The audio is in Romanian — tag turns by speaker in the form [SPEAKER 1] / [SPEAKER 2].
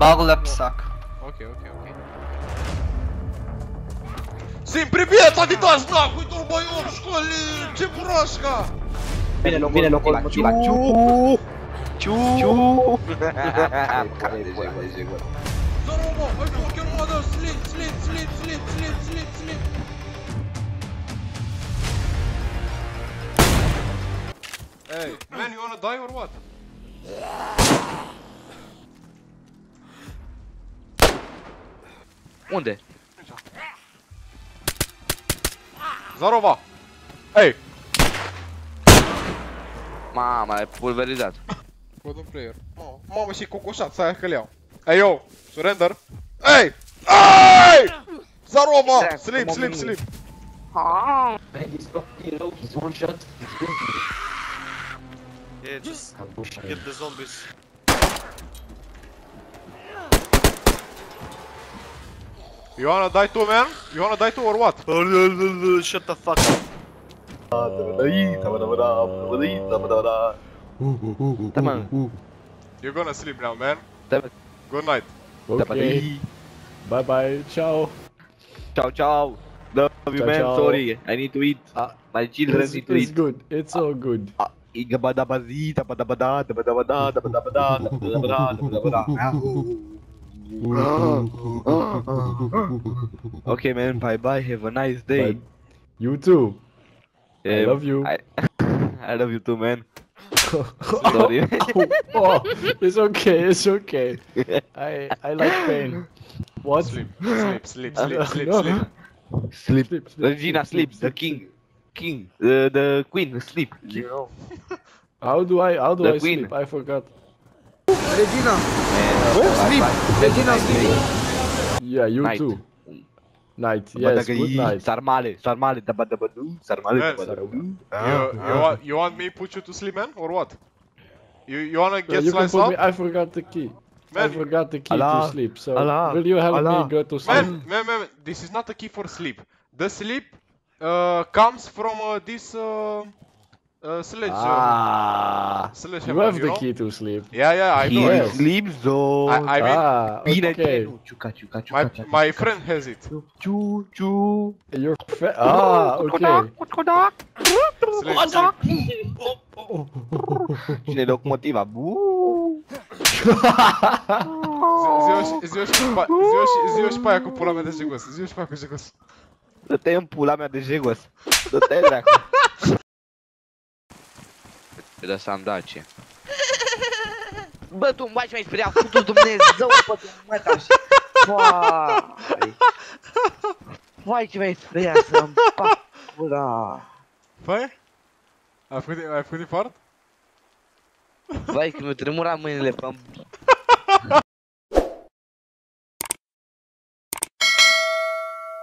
[SPEAKER 1] Bagă-le pe sac.
[SPEAKER 2] Ok. Sim, привет, Adidas, нахуй, долбоёб, школе, чебурашка!
[SPEAKER 3] Vine locomotiva. Ciu.
[SPEAKER 2] Здорово, ай, fucking mother, sleep. Hey, man, you wanna die or what?
[SPEAKER 3] Unde?
[SPEAKER 2] Здорово! Hey!
[SPEAKER 3] Mama, l-ai pulverizat.
[SPEAKER 2] Văd un player. Mamă, și cocoșat, să aia că le-au. Hey, yo! Surrender! Hey! Hey! Здорово! Sleep.
[SPEAKER 4] Man, he's fucking low, he's one shot, he's going to
[SPEAKER 5] Yeah, just get the zombies.
[SPEAKER 2] You wanna die too, man? You wanna die too or what?
[SPEAKER 5] Shut the fuck up.
[SPEAKER 2] You're gonna sleep now, man.
[SPEAKER 3] Damn it.
[SPEAKER 2] Good night.
[SPEAKER 6] Okay. Bye bye. Ciao.
[SPEAKER 3] Ciao. Love you,
[SPEAKER 6] Ciao,
[SPEAKER 3] man.
[SPEAKER 6] ciao.
[SPEAKER 3] Sorry, I need to eat. My children need to
[SPEAKER 6] It's
[SPEAKER 3] eat.
[SPEAKER 6] good. It's all good.
[SPEAKER 3] Okay, man. Bye. Have a nice day.
[SPEAKER 6] Bye. You too. I love you.
[SPEAKER 3] I love you too, man. Sorry.
[SPEAKER 6] Oh, it's okay. I like pain. What?
[SPEAKER 2] Sleep.
[SPEAKER 6] No.
[SPEAKER 3] Sleep.
[SPEAKER 6] Sleep.
[SPEAKER 3] Regina sleeps. The king. The queen sleep.
[SPEAKER 6] You know. How do I
[SPEAKER 3] The queen.
[SPEAKER 6] sleep? I forgot.
[SPEAKER 7] Regina,
[SPEAKER 3] Sleep.
[SPEAKER 7] Regina, sleep.
[SPEAKER 6] Yeah, you
[SPEAKER 3] Night.
[SPEAKER 6] too. Night. Yes, good night.
[SPEAKER 3] Sarmale. Dabadabadu.
[SPEAKER 2] You want me put you to sleep, man, or what? You wanna get
[SPEAKER 6] You can
[SPEAKER 2] sliced
[SPEAKER 6] put me.
[SPEAKER 2] up?
[SPEAKER 6] I forgot the key.
[SPEAKER 2] Man,
[SPEAKER 6] I forgot the key to
[SPEAKER 3] Allah.
[SPEAKER 6] sleep. So
[SPEAKER 3] Allah.
[SPEAKER 6] will you help
[SPEAKER 3] Allah.
[SPEAKER 6] me go to sleep?
[SPEAKER 2] man, this is not a key for sleep. The sleep comes from this sledge.
[SPEAKER 6] You have the key to sleep.
[SPEAKER 2] Yeah, I know.
[SPEAKER 6] Yes.
[SPEAKER 3] Sleep zone.
[SPEAKER 2] I mean,
[SPEAKER 6] Okay.
[SPEAKER 2] my friend has it.
[SPEAKER 3] Ciu.
[SPEAKER 6] Your friend. Okay.
[SPEAKER 2] Sleep.
[SPEAKER 3] Cine locomotiva?
[SPEAKER 2] Zi-o și pe aia cu pula mea de jegos. Zi-o și pe aia cu jegos.
[SPEAKER 3] Dă-te în pula mea de jegos. Dă-te dracu. Te lăsam Dacie.
[SPEAKER 7] Bă, tu îmi baci mai spre putul Dumnezeu, bă, tu mă tași. Vai ce mai spre să-mi fac pula.
[SPEAKER 2] Păi? Ai făcut infart?
[SPEAKER 7] Vai că mi-o tremura mâinile pe